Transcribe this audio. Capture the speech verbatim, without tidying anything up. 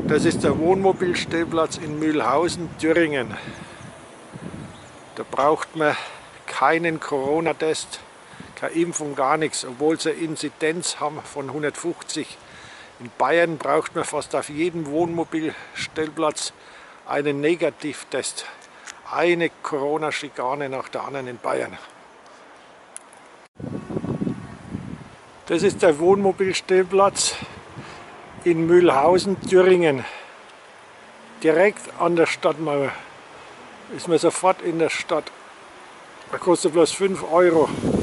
Das ist der Wohnmobilstellplatz in Mühlhausen, Thüringen. Da braucht man keinen Corona-Test, keine Impfung, gar nichts, obwohl sie eine Inzidenz haben von hundertfünfzig. In Bayern braucht man fast auf jedem Wohnmobilstellplatz einen Negativtest. Eine Corona-Schikane nach der anderen in Bayern. Das ist der Wohnmobilstellplatz in Mühlhausen, Thüringen. Direkt an der Stadtmauer. Ist man sofort in der Stadt. Da kostet bloß fünf Euro.